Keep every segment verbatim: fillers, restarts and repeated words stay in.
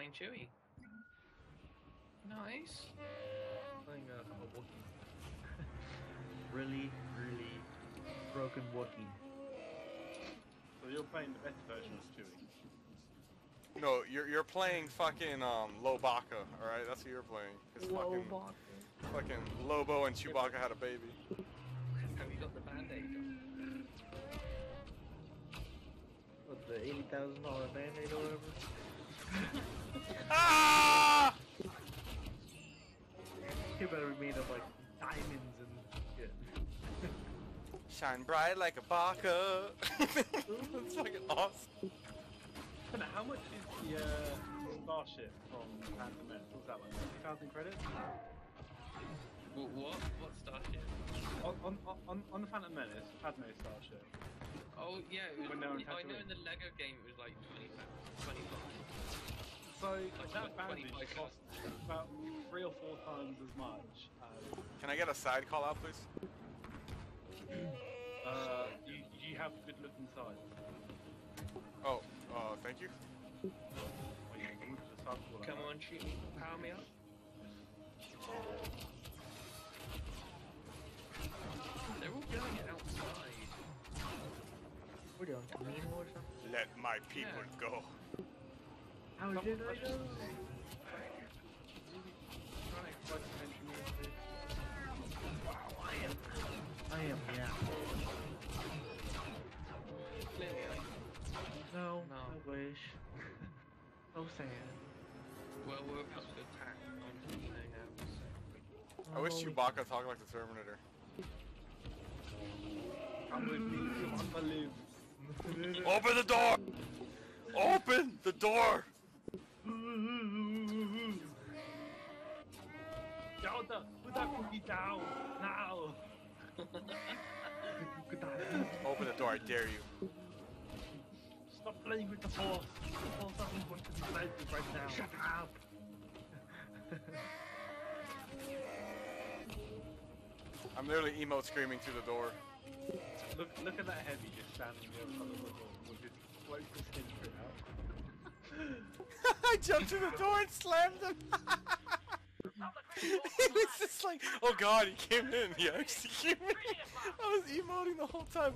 playing Chewie. Nice. Playing a, a Wookiee. really, really broken Wookiee. So you're playing the better version of Chewie. No, you're you're playing fucking um Chewbacca, all right? That's what you're playing. Cause fucking fucking Lobo and Chewbacca had a baby. Have you got the band-aid on? What, the eighty thousand dollar band-aid or whatever? Ah! You better be made of like diamonds and shit. Shine bright like a baka. That's fucking awesome. And how much is the uh, Starship from Phantom Menace? What's that one? fifty thousand credits? What? What, what Starship? On, on, on, on the Phantom Menace, Padme Starship. Oh yeah, it was, When they were in I know Tatooine. in the Lego game it was like twenty-five. So Like that bandage twenty-five cost about three or four times as much. Um, Can I get a side call out, please? uh, you, you have good looking sides. Oh, uh, thank you. Well, you can look at the side call Come out. on, Chewie, power me up. They're all going outside. What are you on, Kamino or something? Let my people Yeah. go. How did I know? Wow, I am. I am, yeah. Clearly, No, No. I wish. So sad. well, we're about to attack on Kamino now. So. I wish Oh, Chewbacca talked like the Terminator. I'm with me, you want to live. Open the door! Open the door! Yoda, put that cookie down now. Open the door, I dare you. Stop playing with the force. The force doesn't want to be played with right now. Shut up! I'm literally emote screaming through the door. Look, look at that heavy just standing there in front of the door with his float extinguisher out. I jumped through the door and slammed him. He was just like, oh god, he came in. He actually came in. I was emoting the whole time.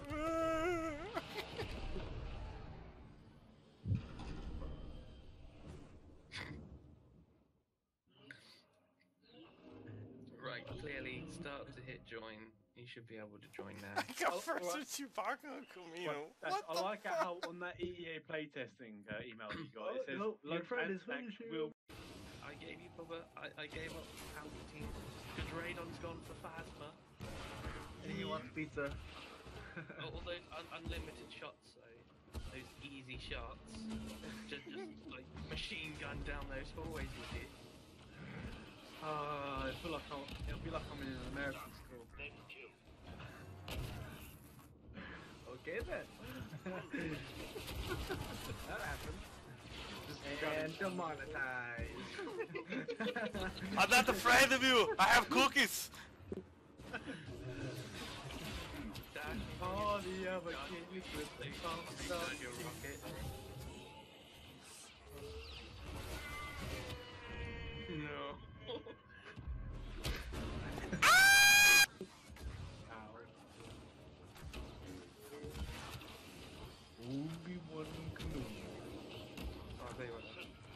Right, clearly, start to hit join. You should be able to join now. I got Oh, first alright. with Chewbacca and Kamino. But What I the like it fuck? how on that E E A playtesting uh, email that you got, it Oh, says no, your lunch friend and is snack finishing. will. I gave you Boba. I, I gave up Palpatine because Raydon's gone for Phasma. And he wants pizza. All all those un unlimited shots, though. Those easy shots. Just, just like machine gun down those hallways with it. Uh, I feel like I'm, it'll be like I'm in an American school. Okay then. That happened. And demonetized. I'm not afraid of you. I have cookies. Dash Oh, the other gun, kid you with they the can't thumbs reload up. your rocket. No. Ow. Obi-Wan Kenobi. I'll tell you what.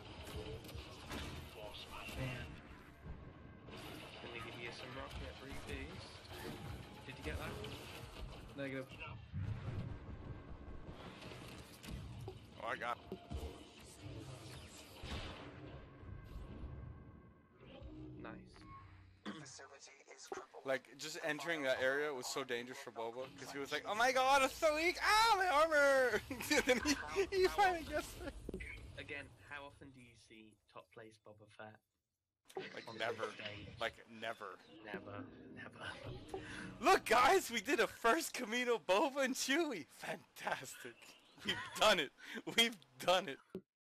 Man. Let me give you some rocket rupees. Did you get that? Negative. Oh, I got. Nice. Like, just entering that area was so dangerous for Boba, because he was like, oh my god, I'm so weak! Ah, my armor! And then he, he finally gets there. Again, how often do you see top place Boba Fett? Like, On never. this stage? Like, never. Never, never. Look, guys, we did a first Kamino Boba and Chewie! Fantastic. We've done it. We've done it.